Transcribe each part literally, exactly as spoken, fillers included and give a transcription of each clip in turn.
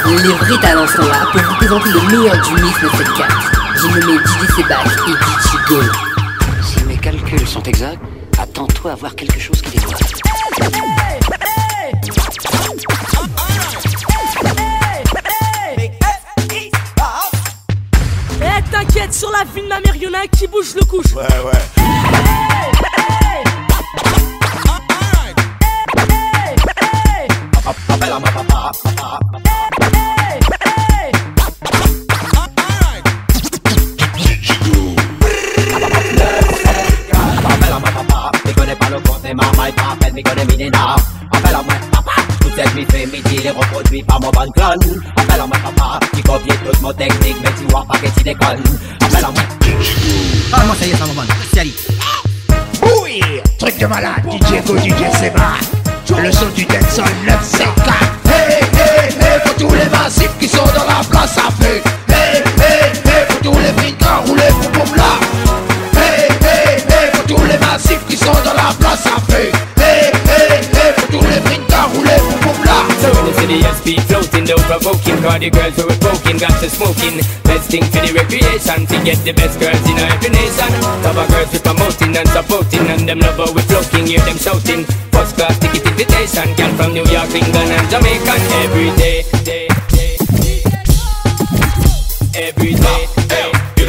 Les vrais talents sont là pour vous présenter le meilleur du mix de cette carte. J'ai nommé D J Sebak et D J Go. Si mes calculs sont exacts, attends-toi à voir quelque chose qui dévoile. Eh t'inquiète, sur la vie de ma mère, y'en a un qui bouge le couche. Ouais, ouais. Appelle à ma papa, papa. Appelle à ma papa, tu connais pas le compte des mamans et pas appelle, mais connais Minena. Appelle à ma papa, tout ce qui fait midi, les reproduit par mon bon clone. Appelle à ma papa, qui copie toute mon technique, mais tu vois pas que tu déconnes. Appelle à moi. Ah, moi ça y est, ça m'en va, c'est Ali. Oui, truc de malade, D J Go, D J Sebak. Le son du dancehall neuf cent quatre. Hey, hey, hey, pour tous les massifs qui sont dans la place à feu. Hey, hey, hey, pour tous les fricains roulés pour boum là. Hey, hey, hey, pour tous les massifs qui sont dans la place à feu. Hey, hey, hey, pour tous les fricains roulés pour boum là. So when the city has speed floating, don't provoking, cause the girls who are poking got to smoking. Best thing for the recreation, to get the best girls in every nation. Cover girls we promoting and supporting, and them lover we floating, hear them shouting. First class ticket invitation, girl from New York, England and Jamaica. Every day, day, day, every day, day.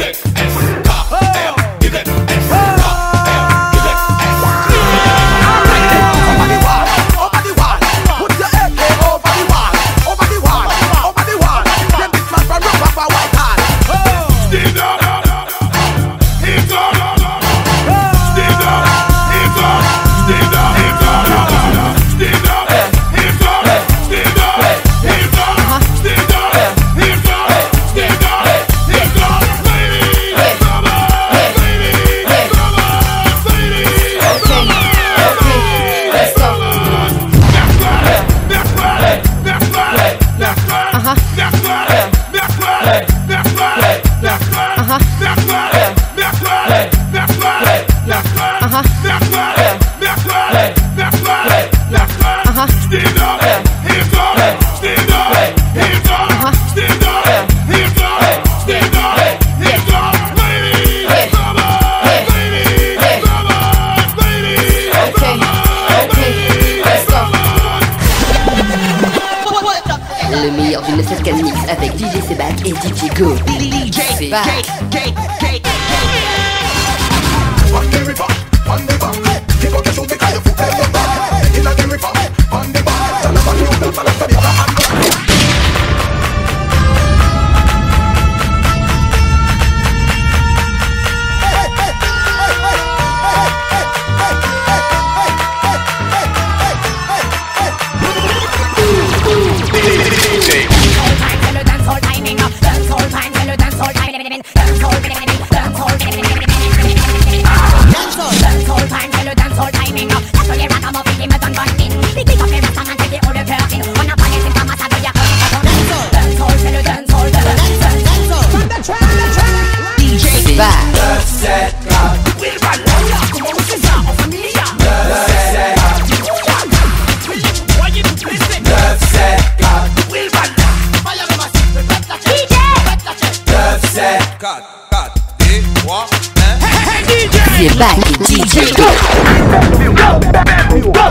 Le meilleur du neuf cent quatre mix avec D J Sebak et D J Go. D J Sebak. Sebak et D J Go.